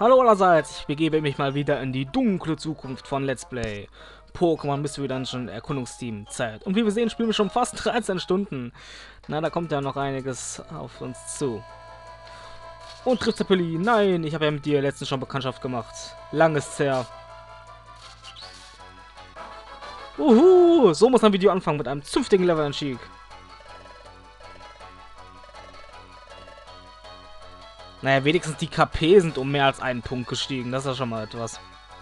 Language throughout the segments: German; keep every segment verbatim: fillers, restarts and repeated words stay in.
Hallo allerseits, ich begebe mich mal wieder in die dunkle Zukunft von Let's Play Pokémon Mystery Dungeon Erkundungsteam Zeit. Und wie wir sehen, spielen wir schon fast dreizehn Stunden. Na, da kommt ja noch einiges auf uns zu. Und Trizapelli, nein, ich habe ja mit dir letztens schon Bekanntschaft gemacht. Lang ist's her. Uhu, so muss ein Video anfangen mit einem zünftigen Level-Anstieg. Naja, wenigstens die K P sind um mehr als einen Punkt gestiegen. Das ist ja schon mal etwas.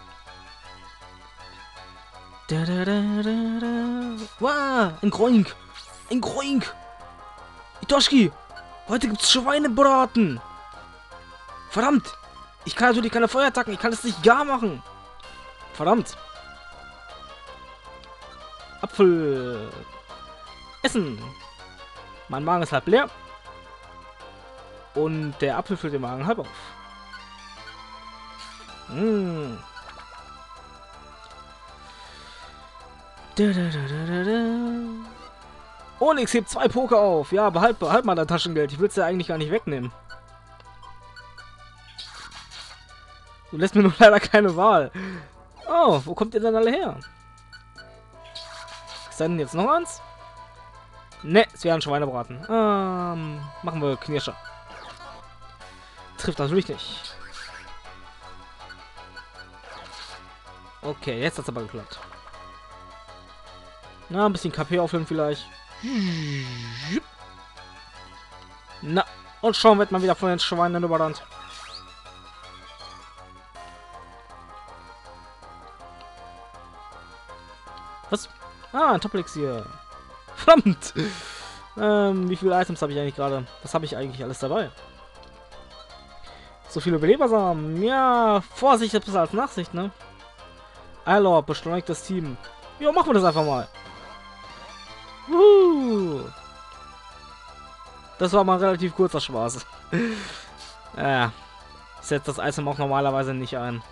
Da, da, da, da, da. Wow, ein Groink. Ein Groink. Itoshki, heute gibt's Schweinebraten. Verdammt. Ich kann natürlich keine Feuerattacken. Ich kann es nicht gar machen. Verdammt. Apfel. Essen. Mein Magen ist halb leer. Und der Apfel füllt den Magen halb auf. Mmh. Da, da, da, da, da. Onyx hebt zwei Poker auf. Ja, behalt, behalt mal dein Taschengeld. Ich will es ja eigentlich gar nicht wegnehmen. Du lässt mir nur leider keine Wahl. Oh, wo kommt ihr denn alle her? Ist denn jetzt noch eins? Ne, es wäre ein Schweinebraten. Ähm, machen wir Knirscher. Trifft natürlich nicht. Okay, jetzt hat's aber geklappt. Na, ein bisschen K P auffüllen vielleicht. Na, und schon wird man wieder von den Schweinen überrannt. Was? Ah, ein Top-Elixier. Verdammt! Ähm, wie viele Items habe ich eigentlich gerade? Was habe ich eigentlich alles dabei? So viele Belebersamen. Ja, Vorsicht ist besser als Nachsicht, ne? Alor, beschleunigt das Team. Ja, machen wir das einfach mal. Uh. Das war mal ein relativ kurzer Spaß. Ja. Setzt das Item auch normalerweise nicht ein.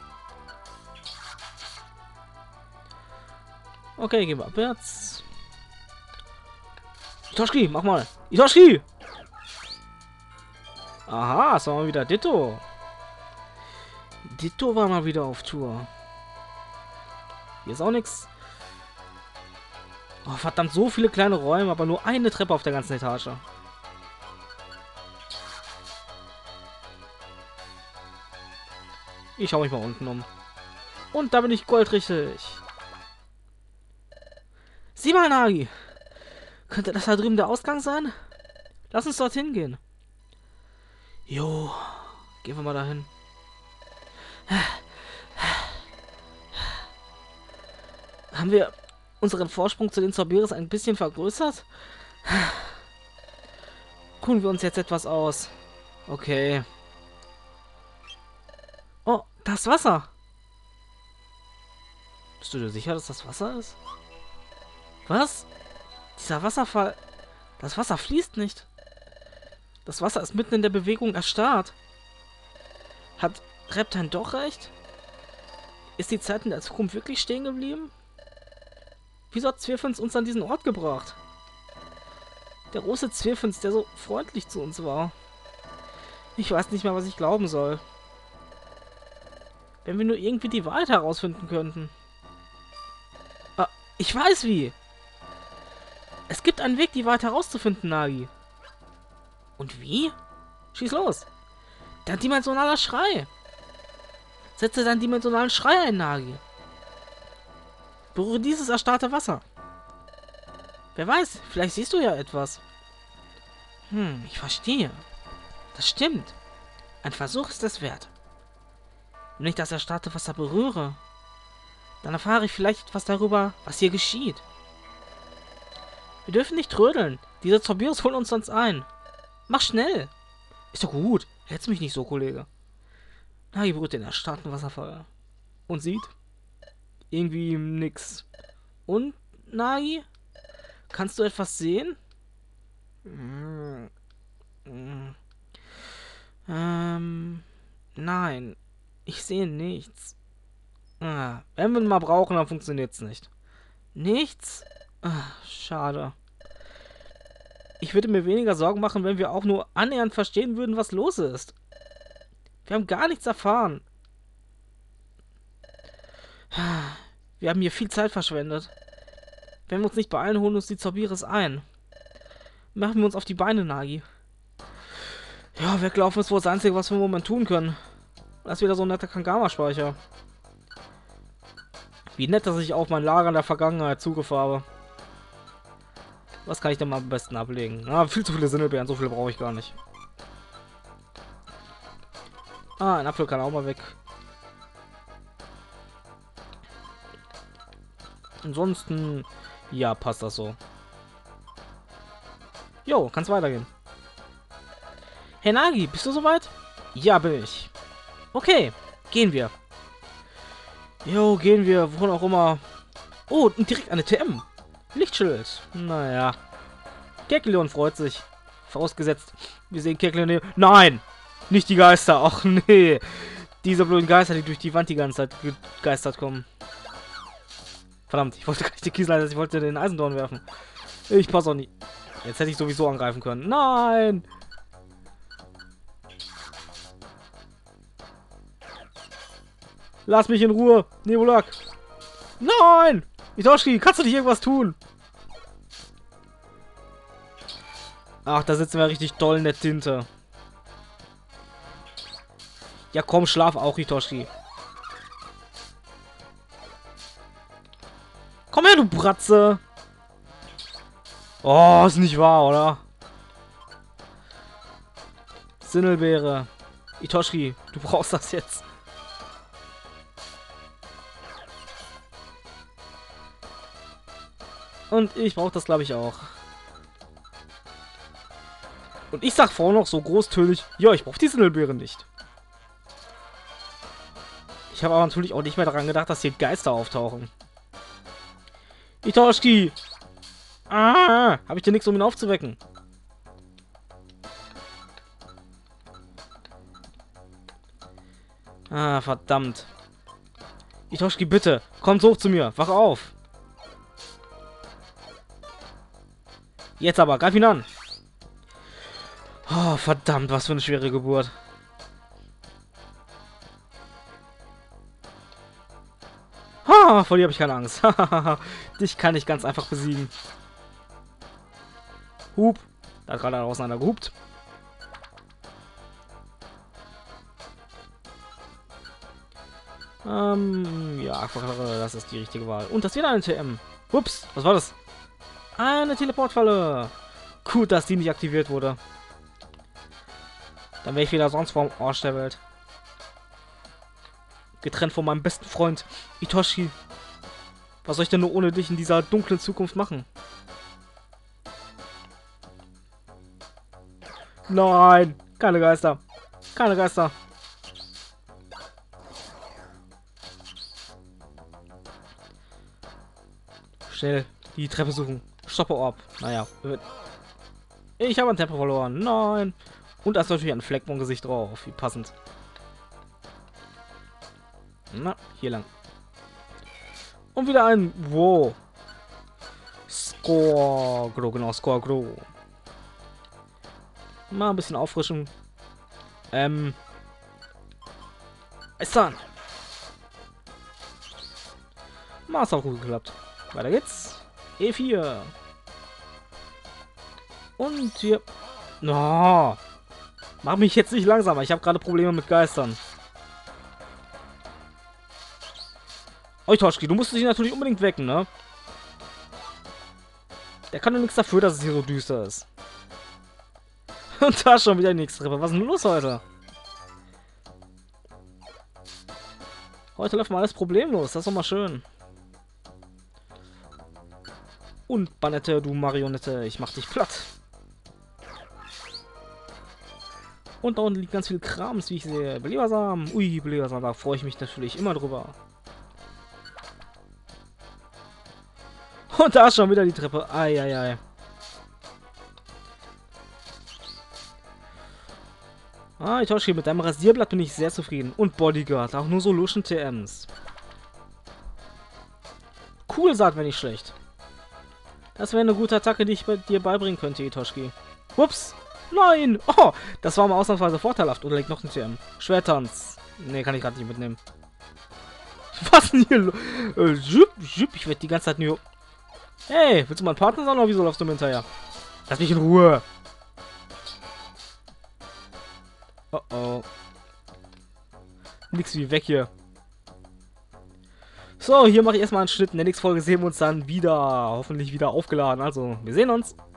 Okay, gehen wir abwärts. Itoshki, mach mal. Itoshki! Aha, es war mal wieder Ditto. Ditto war mal wieder auf Tour. Hier ist auch nichts. Oh, verdammt, so viele kleine Räume, aber nur eine Treppe auf der ganzen Etage. Ich schaue mich mal unten um. Und da bin ich goldrichtig. Sieh mal, Nagi. Könnte das da drüben der Ausgang sein? Lass uns dorthin gehen. Jo, gehen wir mal dahin. Haben wir unseren Vorsprung zu den Zorberis ein bisschen vergrößert? Ruhen wir uns jetzt etwas aus. Okay. Oh, das Wasser. Bist du dir sicher, dass das Wasser ist? Was? Dieser Wasserfall... Das Wasser fließt nicht. Das Wasser ist mitten in der Bewegung erstarrt. Hat Reptile doch recht? Ist die Zeit in der Zukunft wirklich stehen geblieben? Wieso hat Zwirfins uns an diesen Ort gebracht? Der große Zwirfins, der so freundlich zu uns war. Ich weiß nicht mehr, was ich glauben soll. Wenn wir nur irgendwie die Wahrheit herausfinden könnten. Ah, ich weiß wie. Es gibt einen Weg, die Wahrheit herauszufinden, Nagi. Und wie? Schieß los. Der dimensionaler Schrei. Setze deinen dimensionalen Schrei ein, Nagi. Berühre dieses erstarrte Wasser. Wer weiß, vielleicht siehst du ja etwas. Hm, ich verstehe. Das stimmt. Ein Versuch ist es wert. Wenn ich das erstarrte Wasser berühre, dann erfahre ich vielleicht etwas darüber, was hier geschieht. Wir dürfen nicht trödeln. Diese Zorberis holen uns sonst ein. Mach schnell. Ist doch gut. Hetz mich nicht so, Kollege. Nagi berührt den erstarrten Wasserfall. Und sieht irgendwie nix. Und, Nagi? Kannst du etwas sehen? Mm. Mm. Ähm. Nein. Ich sehe nichts. Ah, wenn wir ihn mal brauchen, dann funktioniert es nicht. Nichts? Ah, schade. Ich würde mir weniger Sorgen machen, wenn wir auch nur annähernd verstehen würden, was los ist. Wir haben gar nichts erfahren. Wir haben hier viel Zeit verschwendet. Wenn wir uns nicht beeilen, holen uns die Zorbiris ein. Machen wir uns auf die Beine, Nagi. Ja, weglaufen ist wohl das Einzige, was wir im Moment tun können. Das ist wieder so ein netter Kangama-Speicher. Wie nett, dass ich auf mein Lager in der Vergangenheit Zugriff habe. Was kann ich denn mal am besten ablegen? Ah, viel zu viele Sinnelbeeren, so viele brauche ich gar nicht. Ah, ein Apfel kann auch mal weg. Ansonsten, ja, passt das so. Jo, kann's weitergehen. Hey Nagi, bist du soweit? Ja, bin ich. Okay, gehen wir. Jo, gehen wir, wohin auch immer. Oh, und direkt eine T M. Lichtschild. Naja. Kekleon freut sich. Vorausgesetzt, wir sehen Kekleon. Nein! Nicht die Geister. Ach nee. Diese blöden Geister, die durch die Wand die ganze Zeit gegeistert kommen. Verdammt, ich wollte gar nicht die Kiesleiter, ich wollte den Eisendorn werfen. Ich passe auch nicht. Jetzt hätte ich sowieso angreifen können. Nein! Lass mich in Ruhe, Nebulak. Nein! Itoshki, kannst du nicht irgendwas tun? Ach, da sitzen wir richtig doll in der Tinte. Ja komm, schlaf auch, Itoshki. Komm her, du Bratze. Oh, ist nicht wahr, oder? Sinnelbeere. Itoshki, du brauchst das jetzt. Und ich brauche das, glaube ich, auch. Und ich sag vorhin noch so großtönig, ja, ich brauche die Sinnelbeere nicht. Ich habe aber natürlich auch nicht mehr daran gedacht, dass hier Geister auftauchen. Itoshki! Ah! Habe ich dir nichts, um ihn aufzuwecken? Ah, verdammt. Itoshki, bitte, kommt hoch zu mir. Wach auf. Jetzt aber, greif ihn an. Oh, verdammt, was für eine schwere Geburt. Ha, vor dir habe ich keine Angst. Dich kann ich ganz einfach besiegen. Hup. Da hat gerade draußen einer gehupt. Ähm, ja, Aquakarre, das ist die richtige Wahl. Und das ist wieder eine T M. Ups, was war das? Eine Teleportfalle. Gut, dass die nicht aktiviert wurde. Dann wäre ich wieder sonst vom Arsch der Welt. Getrennt von meinem besten Freund, Itoshki. Was soll ich denn nur ohne dich in dieser dunklen Zukunft machen? Nein, keine Geister. Keine Geister. Schnell die Treppe suchen. Stoppe Orb. Naja. Ich habe ein Tempo verloren. Nein. Und da ist natürlich ein Fleck vom Gesicht drauf. Wie passend. Na, hier lang. Und wieder ein... Wow. Skorgro, genau, Skorgro. Mal ein bisschen auffrischen. Ähm. Ist dann. Mal ist auch gut geklappt. Weiter geht's. E vier. Und hier. No. Mach mich jetzt nicht langsamer. Ich habe gerade Probleme mit Geistern. Oh, Itoshki, du musst dich natürlich unbedingt wecken, ne? Der kann doch nichts dafür, dass es hier so düster ist. Und da schon wieder die nächste Treppe. Was ist denn los heute? Heute läuft mal alles problemlos. Das ist doch mal schön. Und Banette, du Marionette, ich mach dich platt. Und da unten liegt ganz viel Krams, wie ich sehe. Belebersamen. Ui, Belebersamen, da freue ich mich natürlich immer drüber. Und da ist schon wieder die Treppe. Eieiei. Ah, Itoshki, mit deinem Rasierblatt bin ich sehr zufrieden. Und Bodyguard, auch nur Solution T Ms. Cool, sagt mir nicht schlecht. Das wäre eine gute Attacke, die ich bei dir beibringen könnte, Itoshki. Ups. Nein! Oh, das war mal ausnahmsweise vorteilhaft. Oder liegt noch ein T M? Schwertanz. Nee, kann ich gerade nicht mitnehmen. Was denn hier? lo- Äh, Jupp, Jupp, ich werde die ganze Zeit nur... Hey, willst du mein Partner sein oder wieso läufst du mir hinterher? Lass mich in Ruhe. Oh oh. Nix wie weg hier. So, hier mache ich erstmal einen Schnitt. In der nächsten Folge sehen wir uns dann wieder. Hoffentlich wieder aufgeladen. Also, wir sehen uns.